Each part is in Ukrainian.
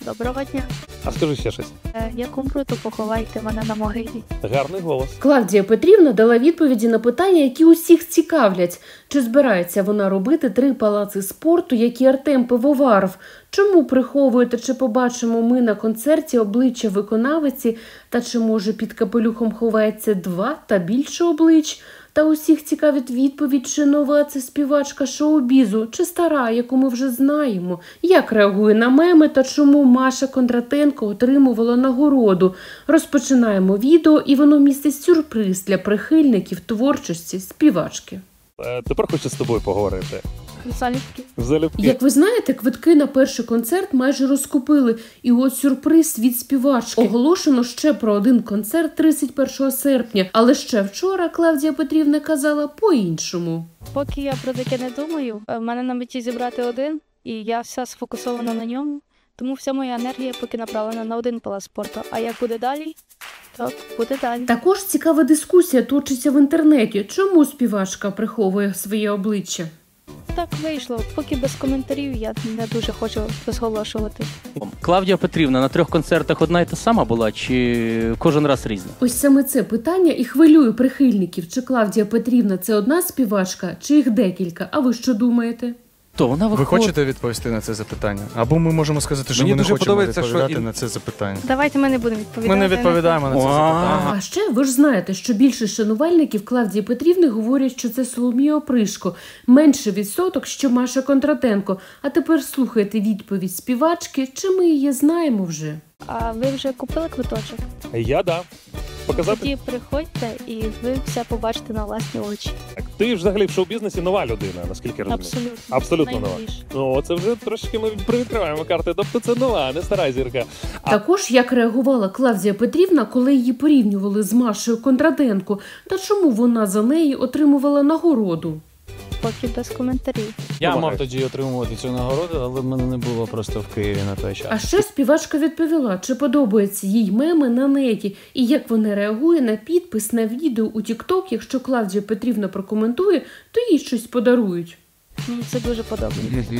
Доброго дня. А скажи ще щось. Як умру, то поховайте мене на могилі. Гарний голос. Клавдія Петрівна дала відповіді на питання, які усіх цікавлять. Чи збирається вона робити 3 палаци спорту, як і Артем Пивоваров? Чому приховуєте, чи побачимо ми на концерті обличчя виконавиці? Та чи, може, під капелюхом ховається 2 та більше облич? Та усіх цікавить відповідь, чи нова це співачка шоу-бізу, чи стара, яку ми вже знаємо. Як реагує на меми та чому Маша Кондратенко отримувала нагороду. Розпочинаємо відео, і воно містить сюрприз для прихильників творчості співачки. Тепер хочу з тобою поговорити. Залюбки. Залюбки. Як ви знаєте, квитки на перший концерт майже розкупили. І от сюрприз від співачки. Оголошено ще про один концерт 31 серпня. Але ще вчора Клавдія Петрівна казала по-іншому. Поки я про таке не думаю, в мене на меті зібрати один, і я вся сфокусована на ньому. Тому вся моя енергія поки направлена на один палац спорту. А як буде далі, то буде далі. Також цікава дискусія точиться в інтернеті. Чому співачка приховує своє обличчя? Так вийшло. Поки без коментарів я не дуже хочу розголошувати. Клавдія Петрівна на 3 концертах одна й та сама була, чи кожен раз різна? Ось саме це питання і хвилює прихильників. Чи Клавдія Петрівна – це одна співачка, чи їх декілька? А ви що думаєте? То вона Ви виходить... хочете відповісти на це запитання? Або ми можемо сказати, що Мені ми не дуже хочемо подобається, відповідати що на це запитання. Давайте ми не будемо відповідати. Ми не відповідаємо на це запитання. А ще ви ж знаєте, що більше шанувальників Клавдії Петрівни говорять, що це Соломія Опришко. Менше відсоток, що Маша Кондратенко. А тепер слухайте відповідь співачки, чи ми її знаємо вже. А ви вже купили квиточок? Я да. Показати? Тоді приходьте і ви все побачите на власні очі. Так, ти ж взагалі в шоу-бізнесі нова людина, наскільки я розумію. Абсолютно. Абсолютно нова. Найновіше. Ну, це вже трошки ми привідкриваємо карти. Тобто це нова, не стара зірка. Також, як реагувала Клавдія Петрівна, коли її порівнювали з Машею Кондратенко, та чому вона за неї отримувала нагороду? Поки без коментарів. Я Помагай. мав тоді отримувати цю нагороду, але в мене не було просто в Києві на той час. А ще співачка відповіла, чи подобаються їй меми на неті, і як вона реагує на підпис на відео у TikTok, якщо Клавдія Петрівна прокоментує, то їй щось подарують. Мені це дуже подобається.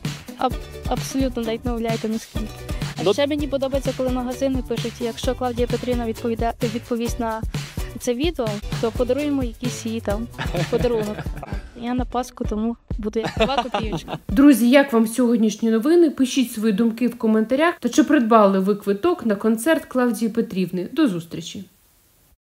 Абсолютно, навіть не уявляєте наскільки. А Ну- ще мені подобається, коли магазини пишуть, якщо Клавдія Петрівна відповість на це відео, то подаруємо якийсь їй там подарунок. Я на Пасху, тому буду як 2 копійочки. Друзі, як вам сьогоднішні новини? Пишіть свої думки в коментарях. Та чи придбали ви квиток на концерт Клавдії Петрівни? До зустрічі!